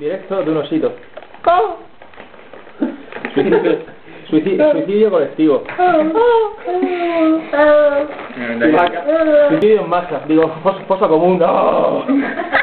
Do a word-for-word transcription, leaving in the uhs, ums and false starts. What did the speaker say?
directo de un osito. Suicidio, suicidio, suicidio colectivo. Suicidio en masa. Digo, foso común. No.